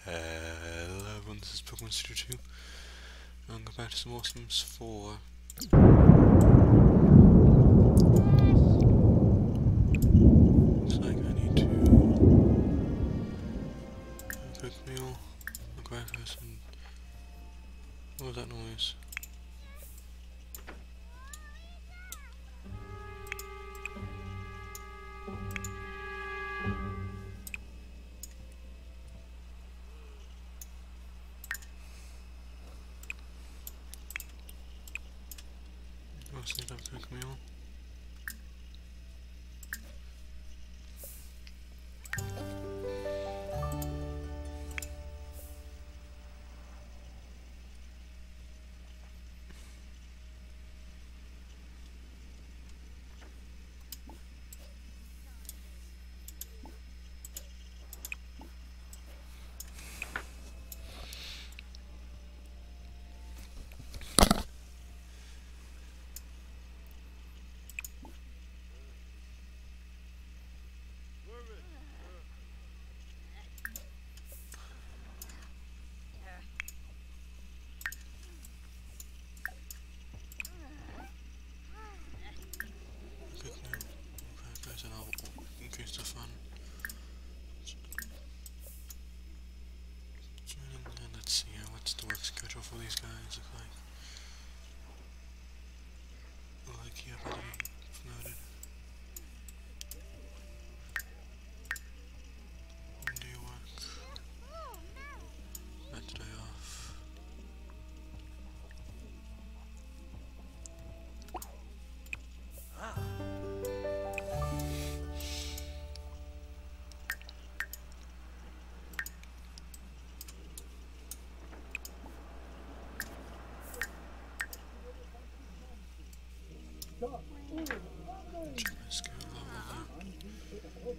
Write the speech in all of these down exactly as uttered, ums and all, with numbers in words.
Hello everyone, this is Pokemon Studio two, and I'm going back to some more Sims four. Looks like I need to have a quick meal, a breakfast, and what was that noise? I just need to have a quick meal. Quick meal, breakfast, and I'll increase the fun. And let's see here, what's the work schedule for these guys look like? Like here, but promoted. When do you work? That's day off. Check my skill level there.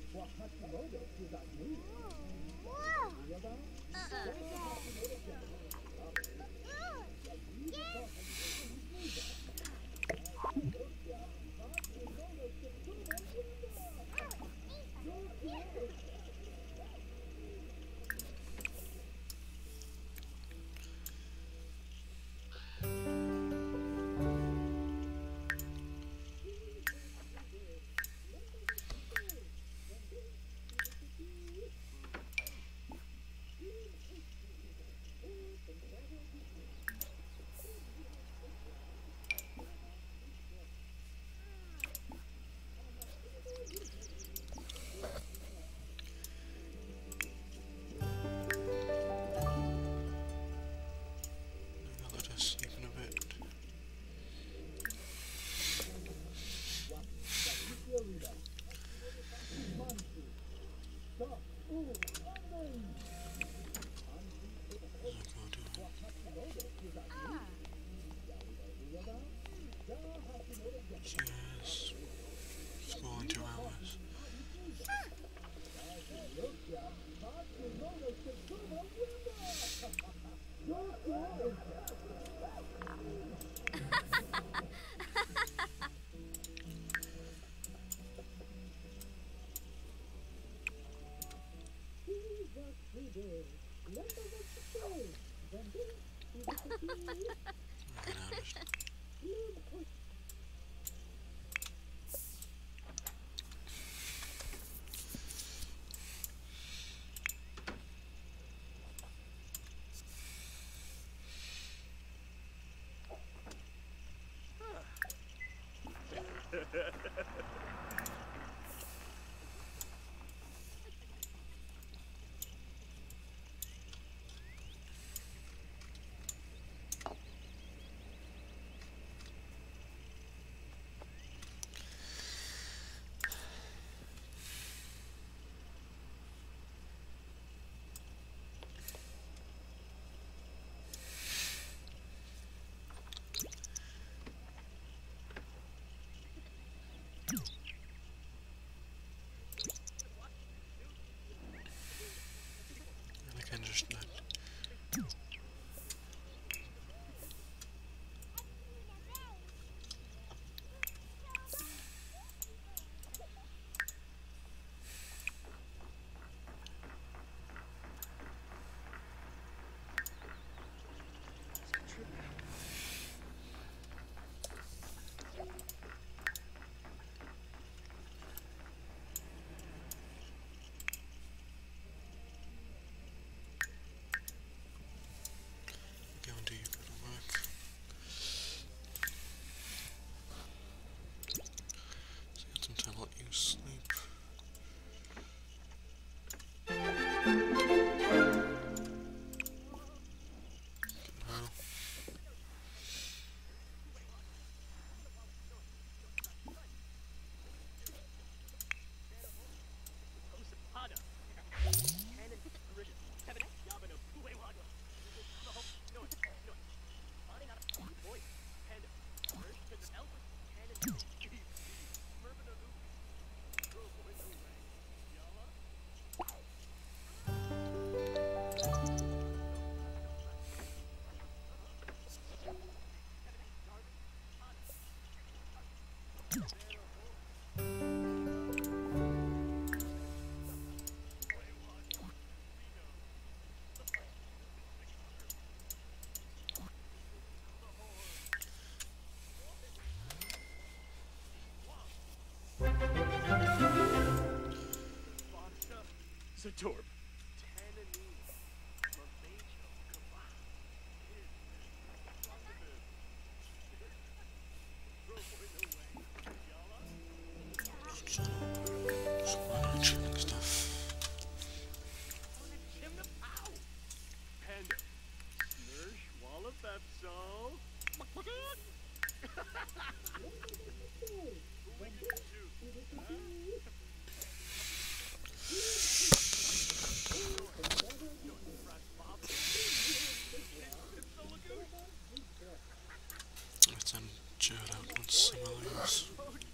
I'll let us sleep in a bit. I'll go do Cheers. School in two hours. Okay, now just I can just let Zatorb. Shut up. Some random chilling stuff. Panda. Snursh, Wallapepso. Let's then check out what similar is.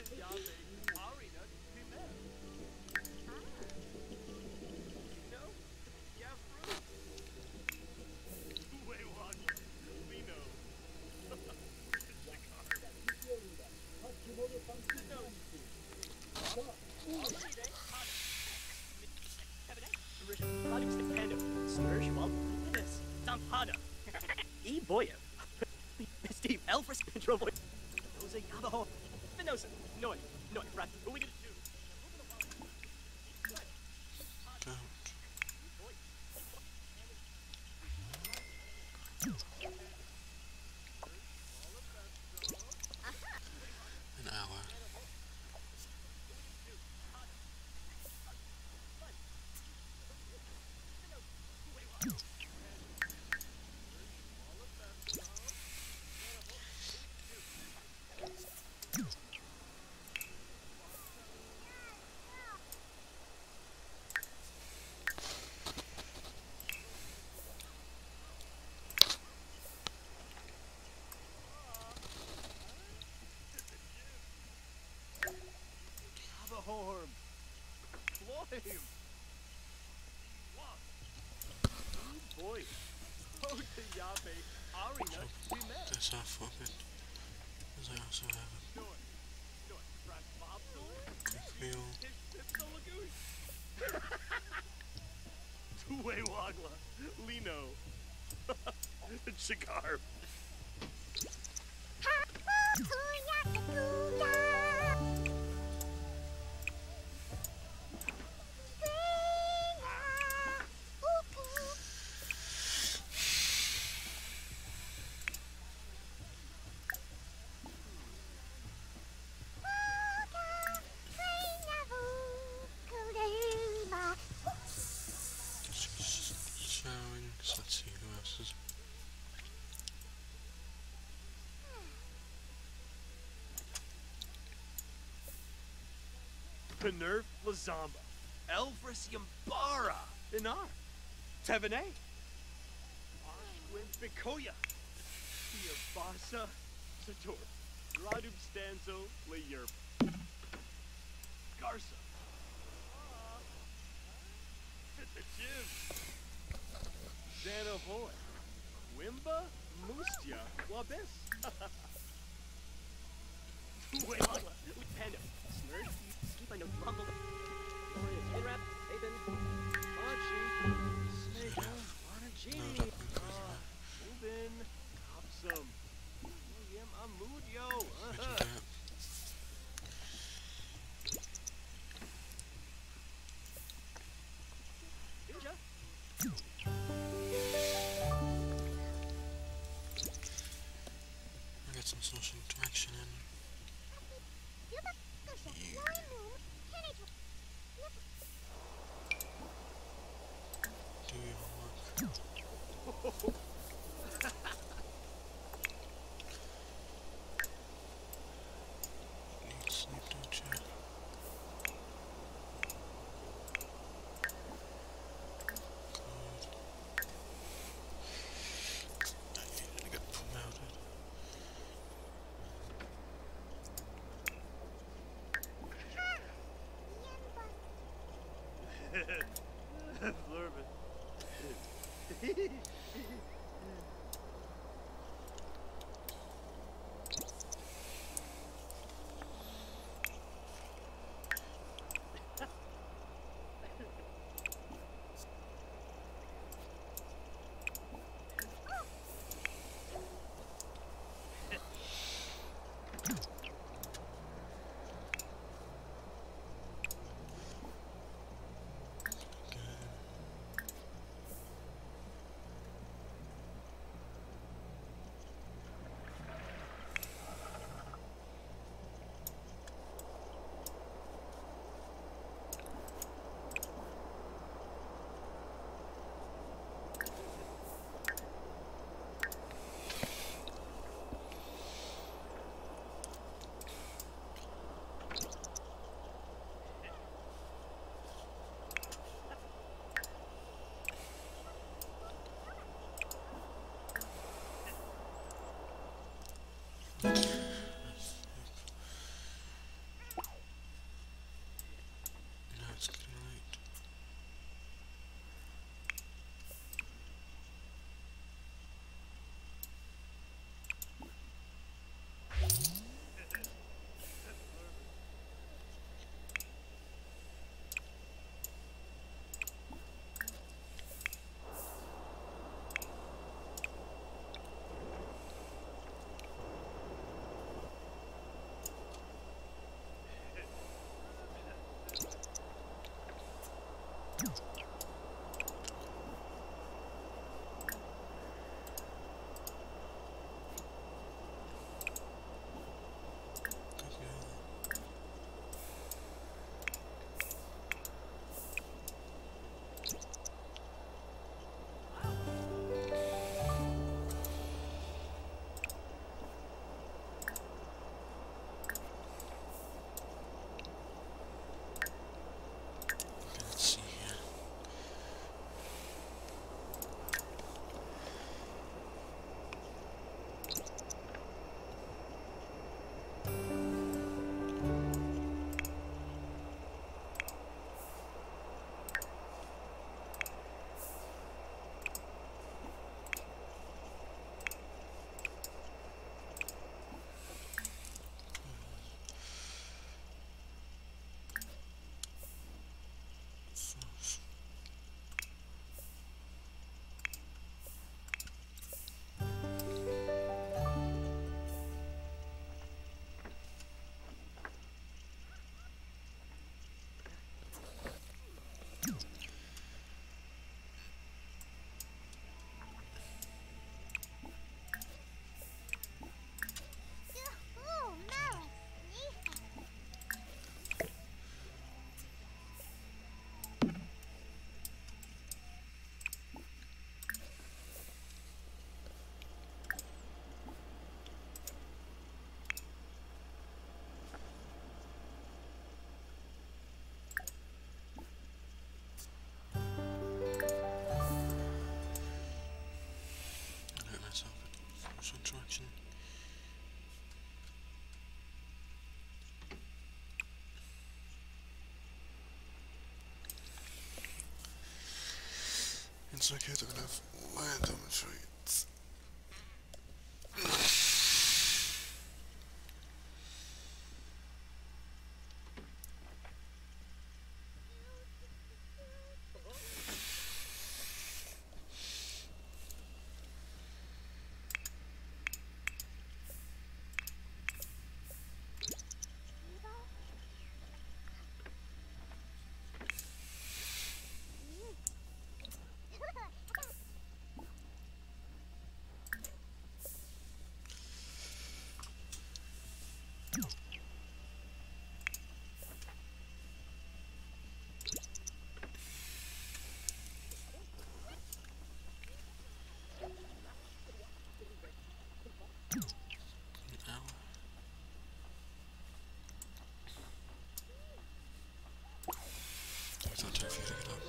E-boya. Steve, Elfris, control boy. Those are Yavaho. Venosa. No, no, right. What we gonna do? Count. An hour. Yavahorm. Floim. E-boy. Oh, the Yabe. Arena. We met. This half open. As I also have a No, no, Brad Bobso. quick wheel. It's the lagoon. Two-way Wagla. Lino. Cigar. Showering. So let's see who else is. Penerv Lazamba. Elfris Yambara. Inar. Tevene. Arshwin Bikoya. Iabasa. Sator. Radub Stanzo. Layerp. Garza. Jiv. Xanahoy. Wimba. Mustia. Wabis. Wait, Panda. Snurge. Keep my note mumbled. Glorious. Rap. Aiden. Archie. Snake. Arnagini. Ubin. Hopsum. William Amudio. Where'd you get? I get some social interaction in. Do your homework. Need sleep, don't you? Good. I need to get promoted. Blurb It's okay, they're gonna have random traits. It's not time for you to get up.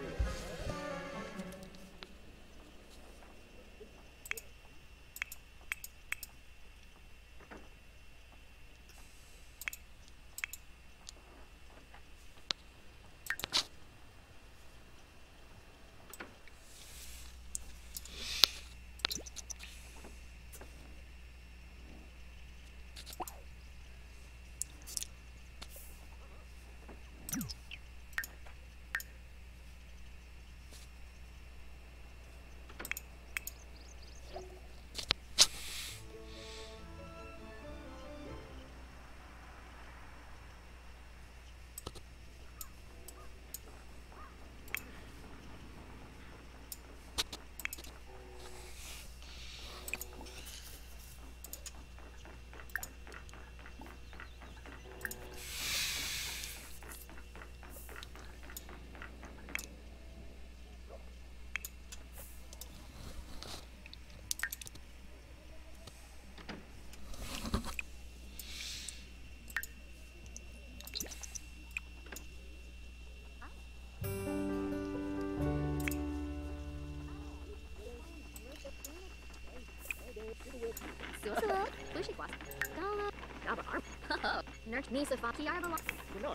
Susu, Bushikwas, Gala, Gaba Arm, Nurch Misa Faki Arba, No.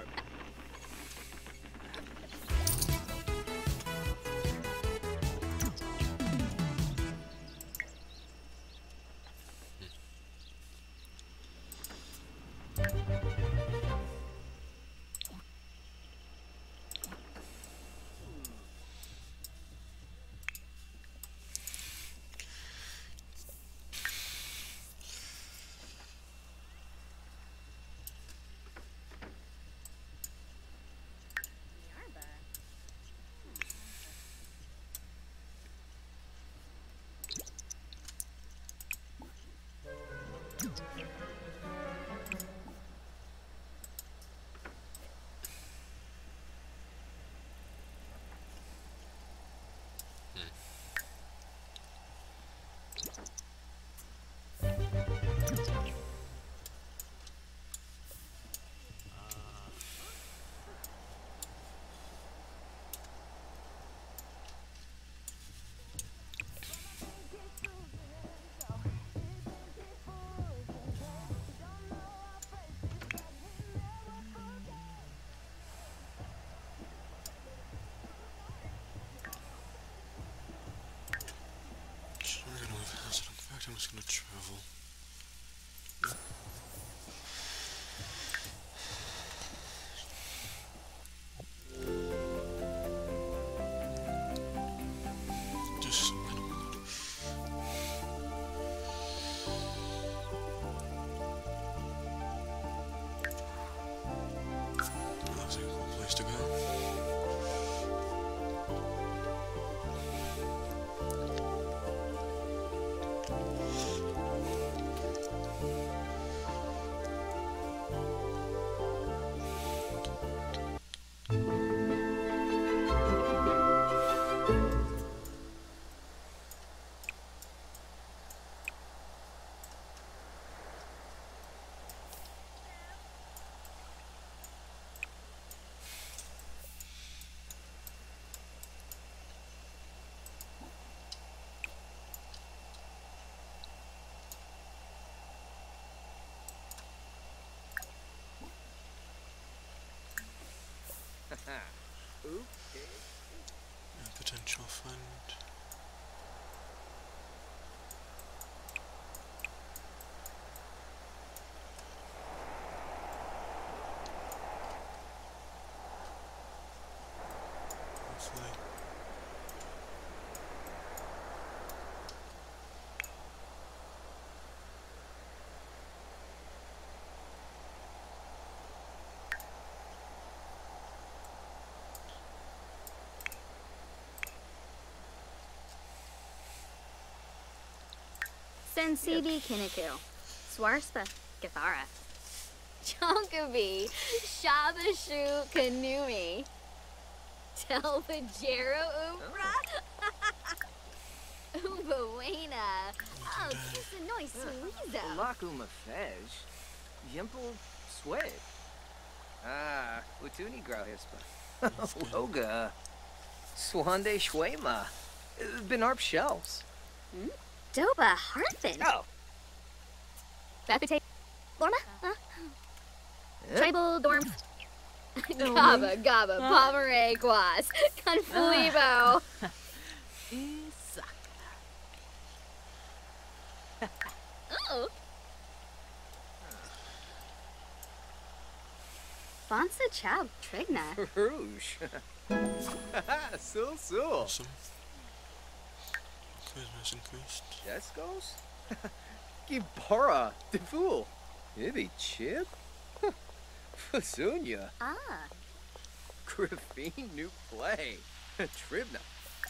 I'm gonna leave house, and in fact I'm just gonna travel. Just a minute. That looks like a cool place to go. Okay. A potential fund. Sensibi Kiniku. Swarspa Gathara. Chonkabi. Shabashu Kanumi. Telpajero Umbra. Umbawena. Oh, Kisanoi Suizo. Lakuma Fej. Yimple Swed. Ah, Utuni Grauhispa. Loga. Swande Shwema. Benarp Shelves. Hmm? Doba Harthin. Oh. Bethite. Lorna? Huh? Tribal Dorm. Gaba, Gaba, Pomeray Guas. Conflibo. Oh. Bonsa Chow Trigna. Rouge. Sul Sul. Awesome. Charisma's increased. Jescos? Gibara. Defool. Ibby Chip? Fasunya. Ah. Griffin New Play. Tribna.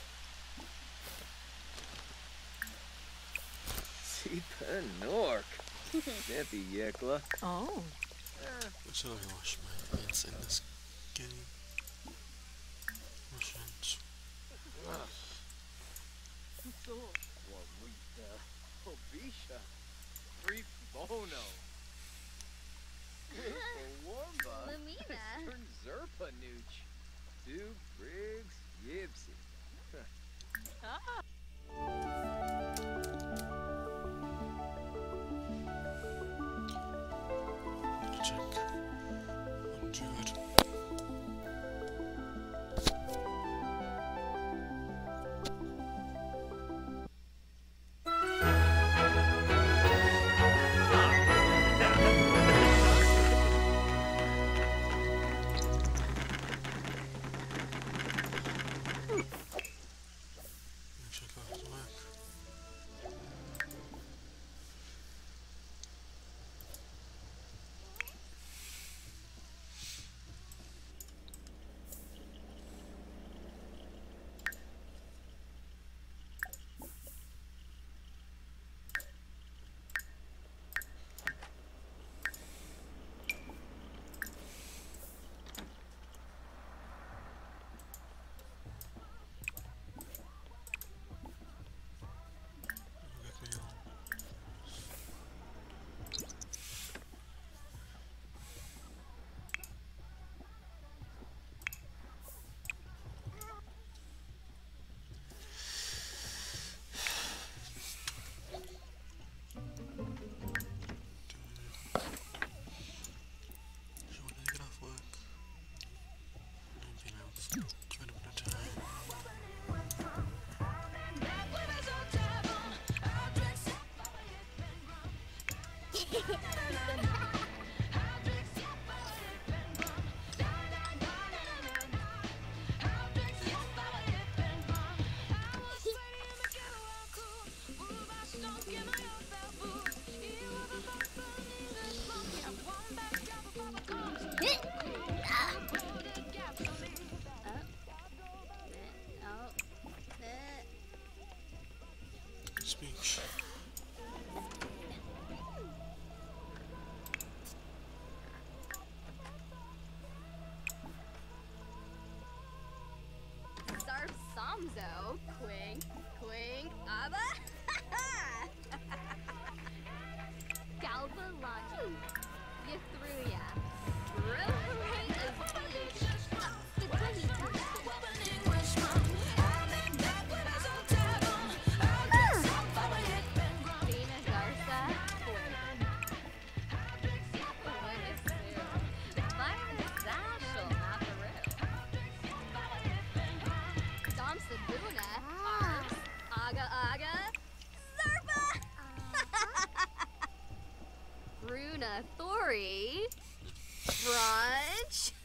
Sipa Nork. Deppy Yekla. Oh. Let's only wash my hands in this game. Wash hands. Warita. Obisha. Brief Bono. Warmba. Lamina. Turn Zerpa Nooch. Two Briggs Yibsy. Check. One druid. Check out the work. Wake me up. So when I get off work, anything else, trying to put a time. Speech. Sarp Samzo. Quing. Quing. Abba. Galba Launch. Ythruya. Rohari of Beach. The Gully Dana Garza. Quing. Virus Zashel. Naparu. Dom Sabuna. Arms. Aga Aga. Zarpa. Bruna Thori. Brunch.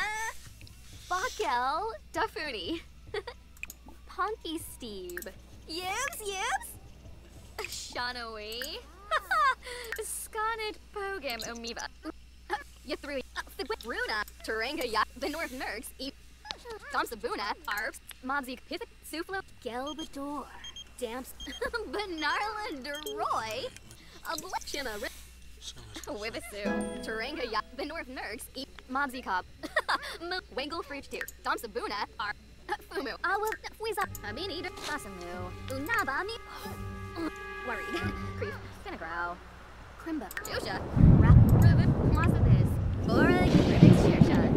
Bakel Dafuni. Punky Steve. Yibs Yibs. Shanawi. Sconnet Pogam Omiva. Yathru. Runa. Taranga Ya. The North Nerds. Dom Sabuna. Arps. Mobsy Pithic. Suflo. Gelbador. Damps. Benarla Deroy. A Blitchima. Wibisu. Taranga Ya. Benorf Nergs. Eat Mobsy Cobb. Wiggle Fruit two. Domsabuna. Ar. Fumu. Awa. Wiza. Amini. Masamu. Unabami. Worried. Creep. Finnegrow. Crimba. Josha. Rap. Ribbit. Masabiz. Bora. Ribbit. Shearsha.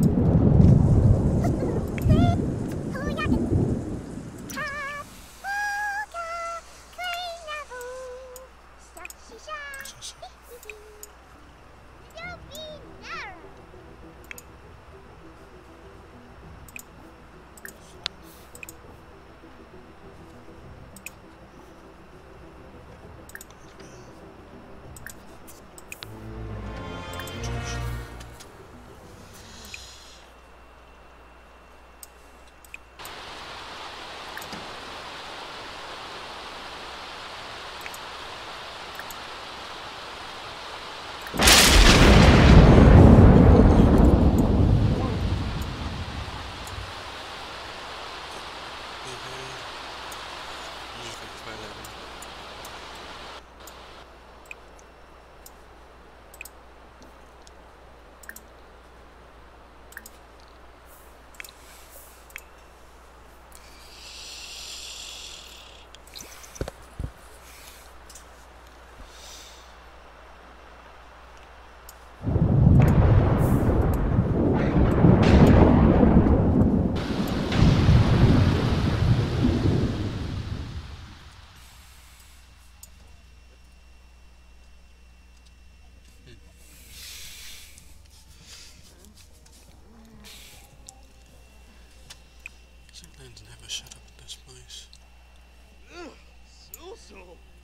Ziplines never shut up in this place. Ugh, so so.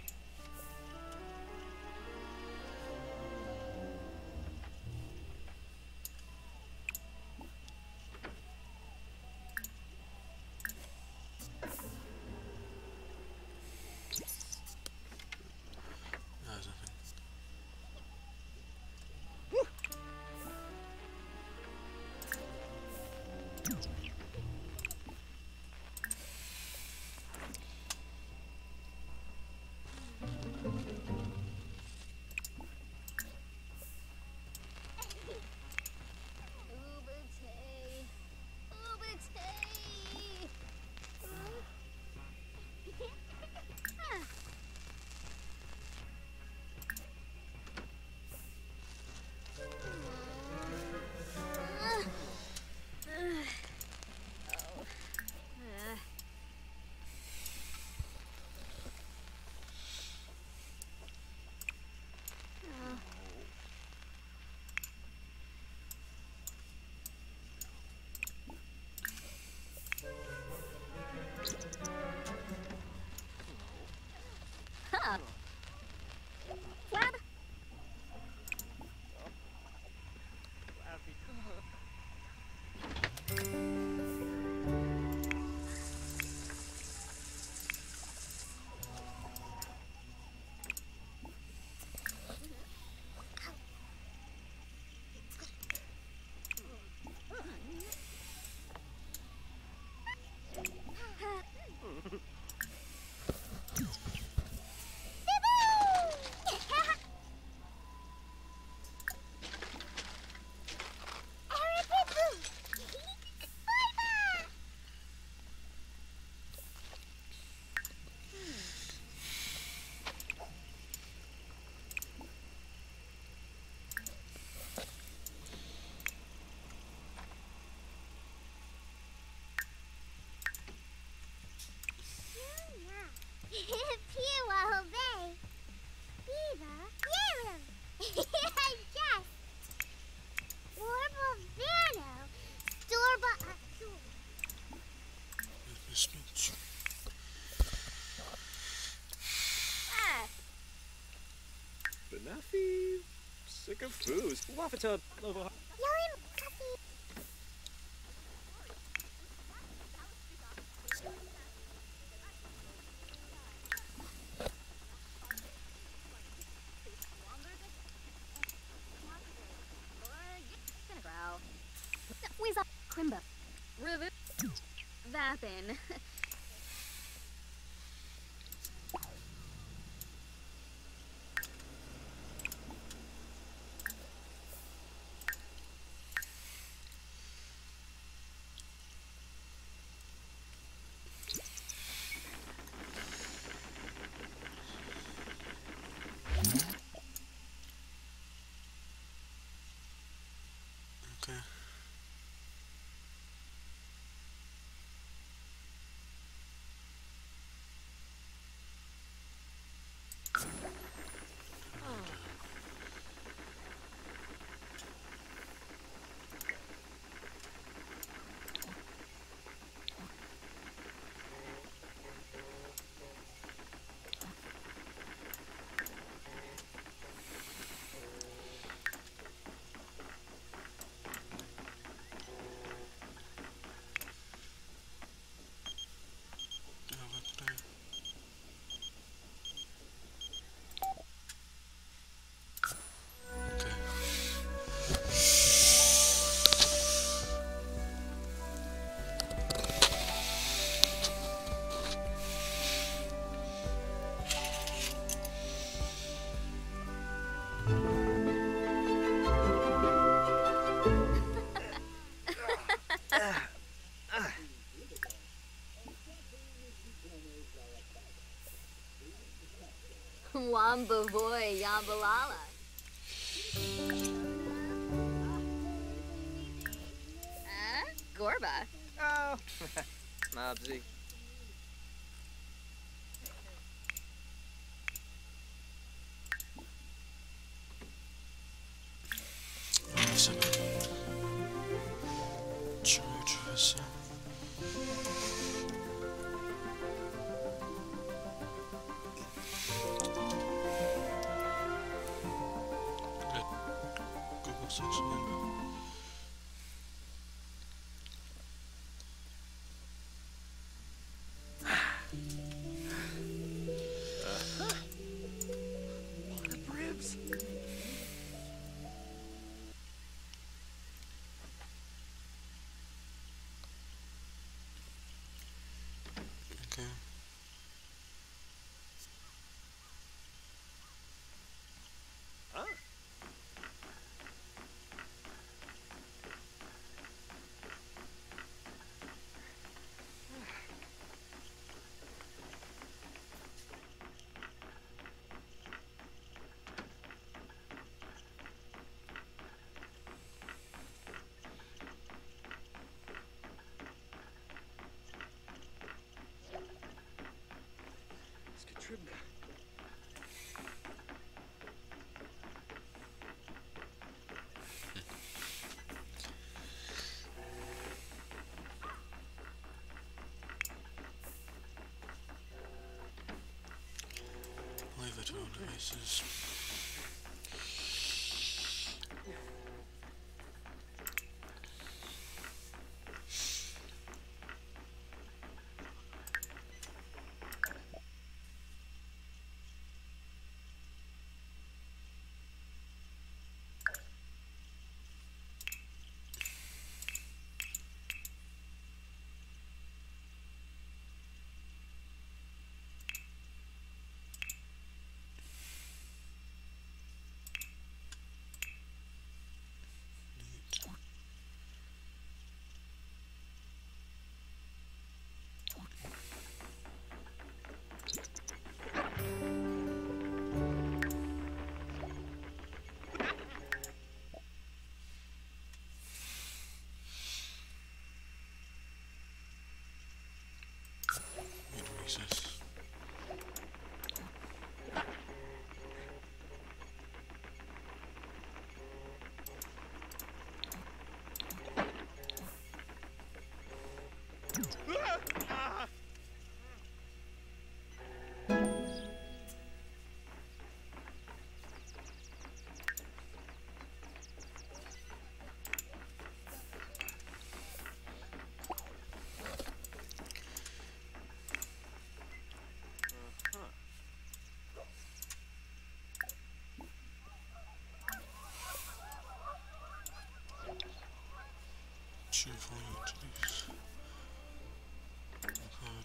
There's nothing. Ubate. Ubate. Huh. Flab. Piwa obey. Viva Yerum. Yes. Warble Vano. Storba Azul. This means Ah. Benafi. Sick of booze. Waffetub. Lovo. Yorim Kasi. Finnegrow. Wiza. Crimba. Rivet. Vapin. Wamba boy, Yambalala. Uh, Gorba. Oh, Mobsy. Awesome. Charge vessel. Good. Google search name. Water bribs. Okay. Huh? Skatribna. Leave it to all devices. Need recess. Cheerful utilities. Okay.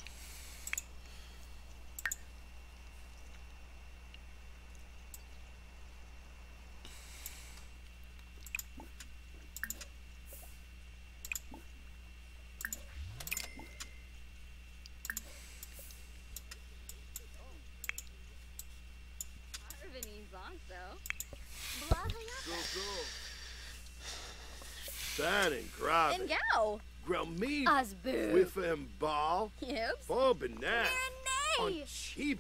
Arvini Zonzo. Go, go. San and Grabe. And Gao. Grelmeed. Asboo. With him ball. Yips. Bob and Nat. On Marinade. Chibi.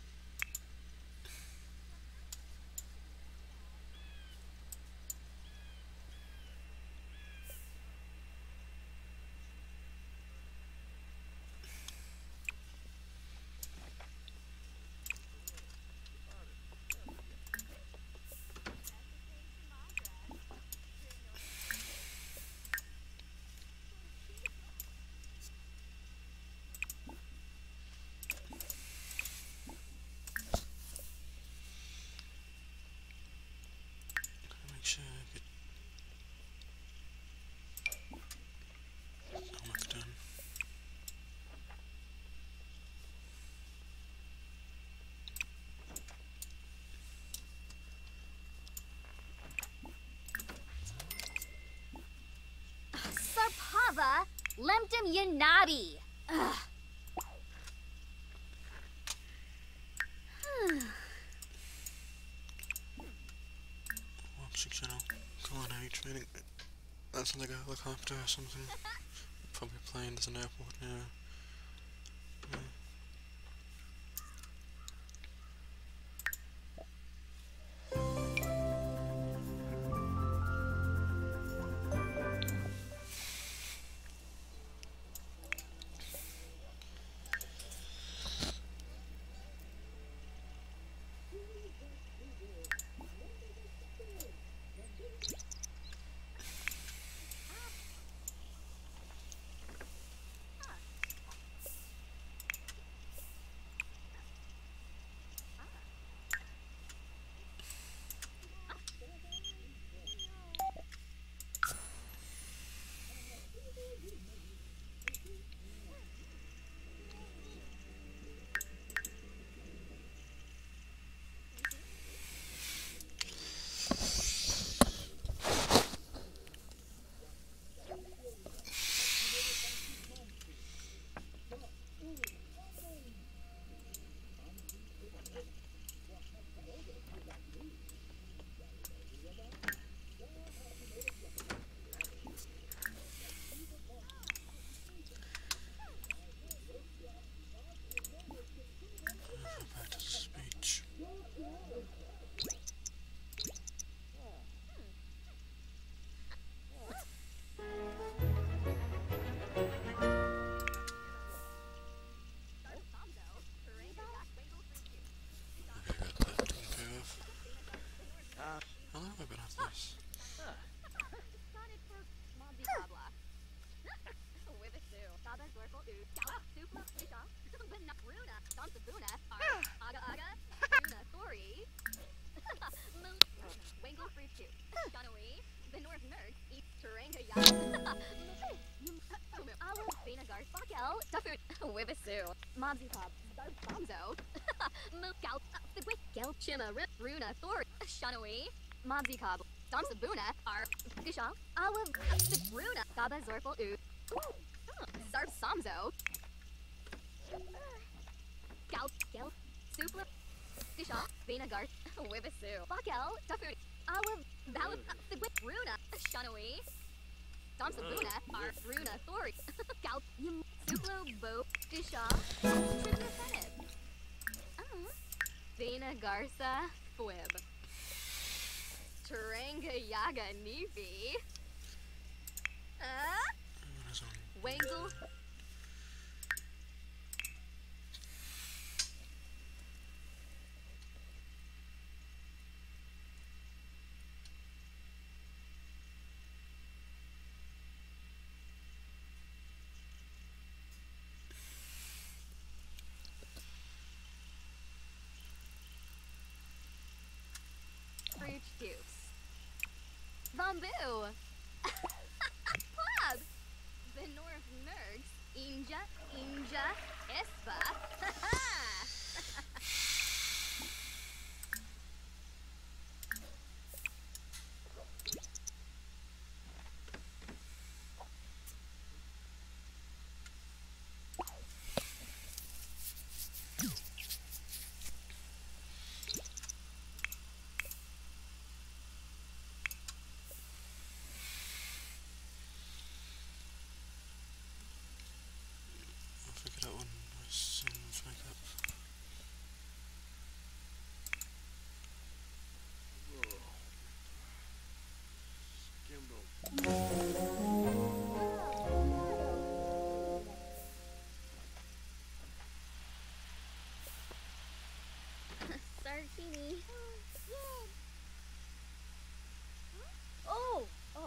Make sure I get homework done. Sarpava. Lemtum Yanadi. Ugh. music channel. Culinary training. That sounds like a helicopter or something. Probably a plane, there's an airport now. Yeah. Practice speech. Okay, got that taken care of. Uh, How long have I been at this? Started for Mobsy Kabla. With a Sue. Baba Zorful Ood. Gala. Supla. Risha. Benna. Runa. Domsa Buna. Aga Aga. Runa. Thori. Moon. Wangle Fruit Two. Shanawi. The North Nerds. Eat Turanga Yam. Alu. Bena Gar. Fakel. Tafut. With a Sue. Mobsy Cob. Bomzo. Moon. Gal. The Quick. Gel. Chima. Rip. Runa. Thori. Shanawi. Mobsy Cob. Domsa Buna. Ar. Gisha. Alu. The Runa. Gaba Zorful Ood. Zarf Samzo. Gal. Gel. Supla. Disha. Vena Garth. Wibisu. Bakel. Tafut. Alu. Valid. The Whip. Runa. Shanawi. Domsa Buna. Ar. Runa. Thori. Gal. Yum. Suplo. Bo. Disha. Trivia Senate. Uh. Vena Garza. Fwib. Turanga Yaga Nifi. Uh. What is on? Wangle. Fruit Dukes. Bamboo. Plab. The North Nerds. Inja. Inja. Espa. I'll figure that one as soon as I wake up. Skimble. Sartini. Oh. Oh.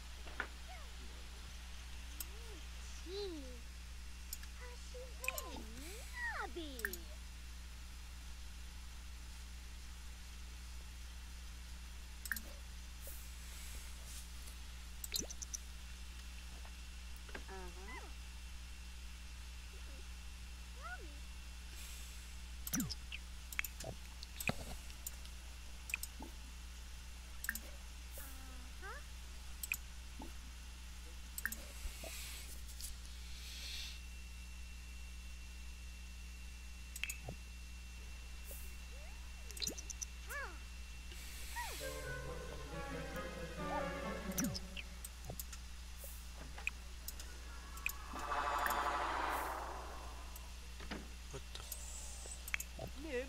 Gee. How's she been?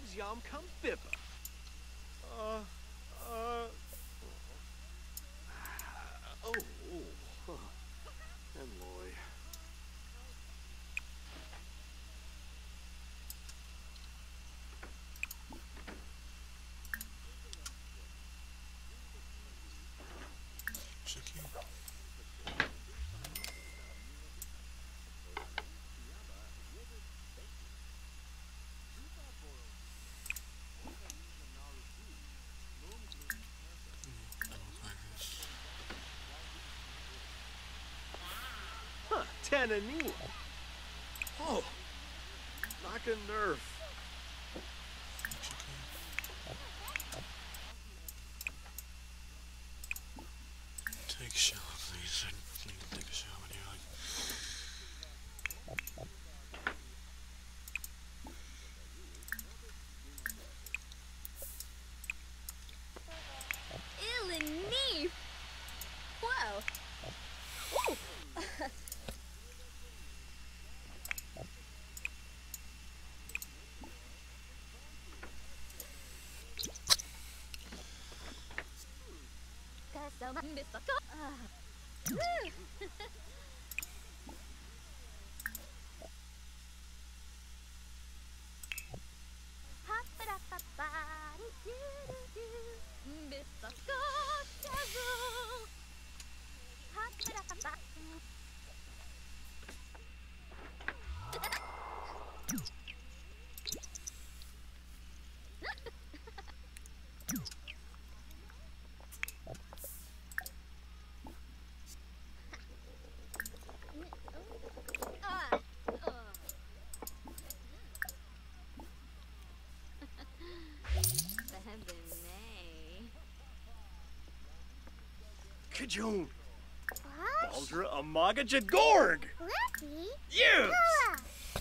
Mobs yam come bippa. Uh, uh. Oh, oh, huh. And Loy. Chicky. Huh, Tananila. Oh, knock a nerve. Take a shower, please. I need to take a shower when you're like. Ew and neef. Whoa. Ooh. Kasama bisako. Ah. Woo. Bisako dazzle. Ah. Oh. Bebene. Kajoon. What? Baldra Amaga Jagorg. Flippy? Yes. Noah.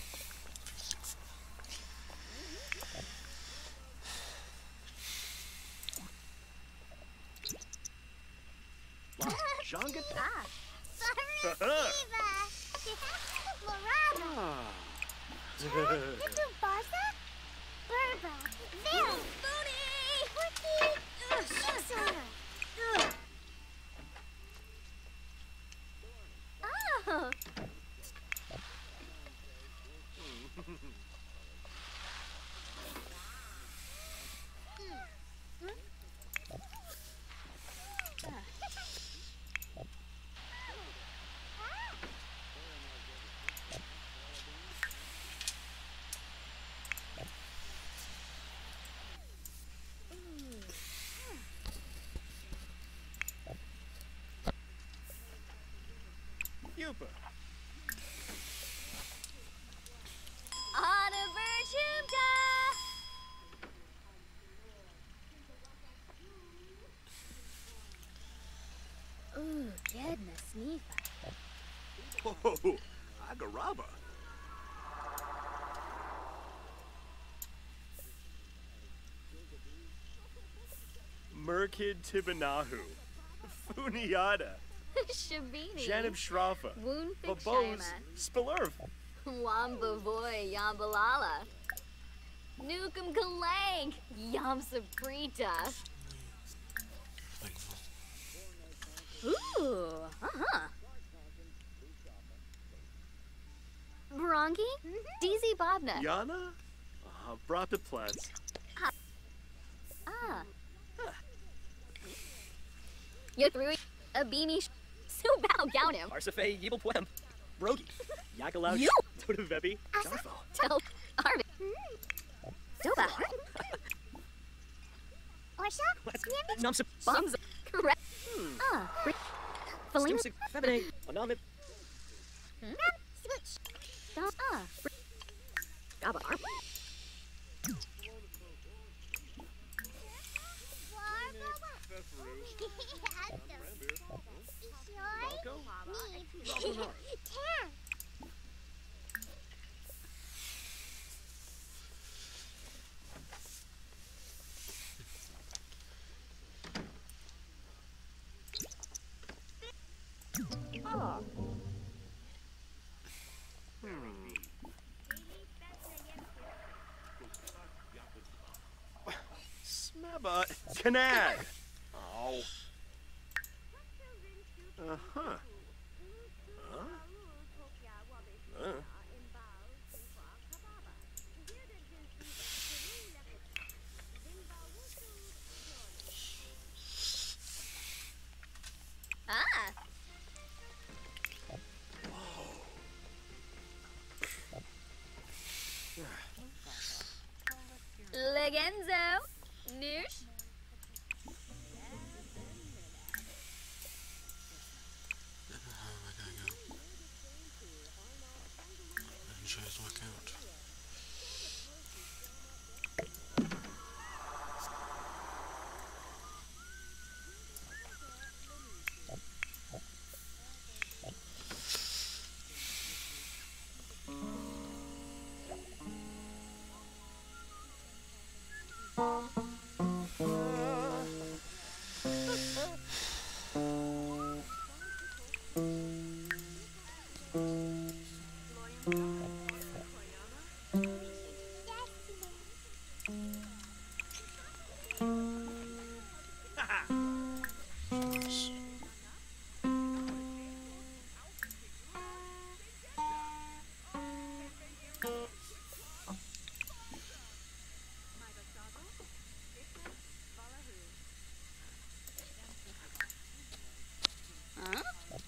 Jonga. Ah. Sorry, Eva. Morana. Ah. Nitu Barza? Burba. Vera. Booty! Quirky. Shizuna. Oh. Yupa. On a virtuta. Ooh, goodness, Nifa. Oh, Agaraba. Merkid Tibanahu. Funiata. Shabini. Janib Shrafa. Woon Babos. Fikshama. Spilurv. Wamba Boy Yambalala. Nukum Kalang. Yam Sabrita. Thankful. Ooh, uh-huh. Bronchi? D Z Bobna. Yana? Uh, Brataplatz. Ah. You threw a beanie. So bow down him. Arsafe Yibel Pwem. Brogi. Yakalau. You. Todavebi. Jarfo. Tell Arvin. Doba. Orsha? Numsa. Bombs. Correct. Ah. Felina. Stumsik. Femine. Anamit. Switch. Ah. Gaba Arp. Tan. Canad! Oh. Uh-huh. Huh? Huh? Ah. Legenzo. Noosh. How am I gonna go? And shows work out. Nice. Huh?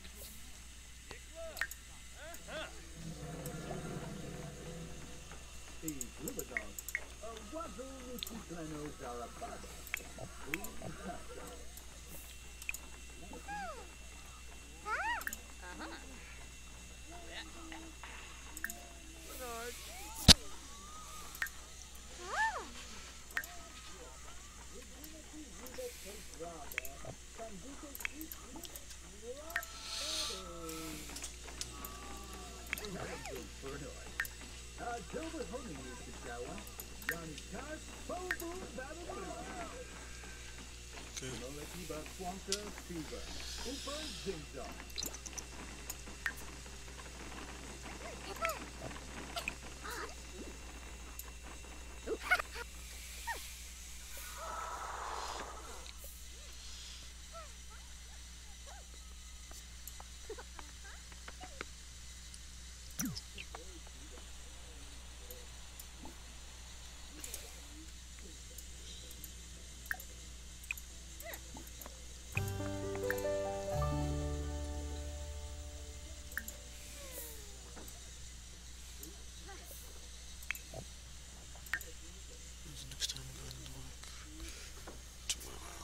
Uh-huh. When's the next time I'm going to work? Tomorrow.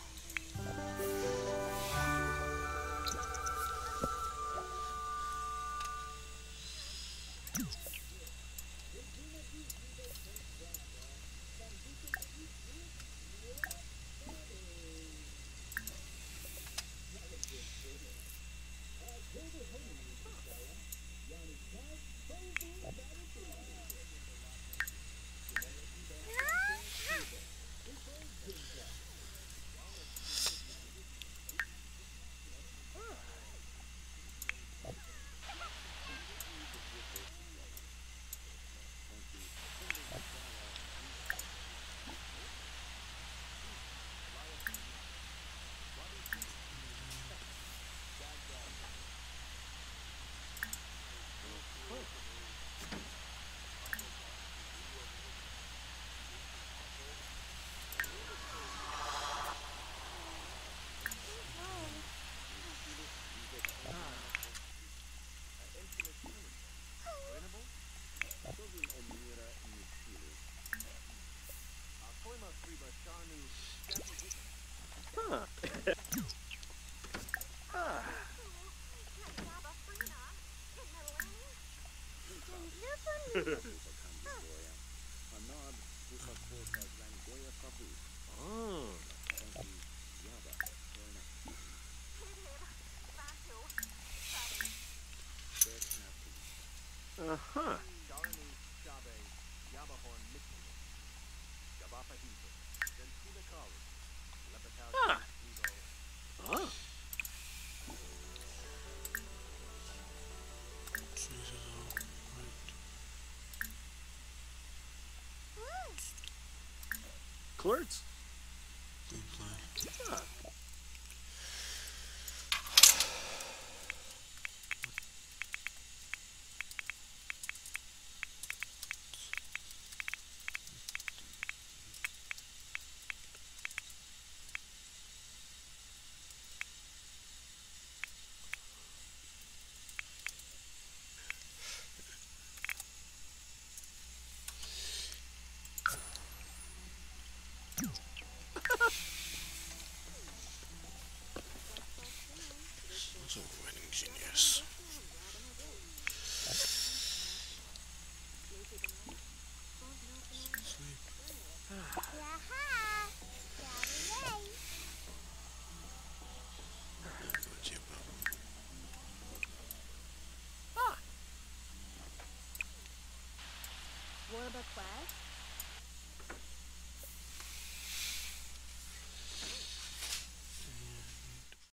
Huh. Ah. Oh. Uh-huh. Huh. Huh. Jesus, alright. Clerks. Been playing. Huh.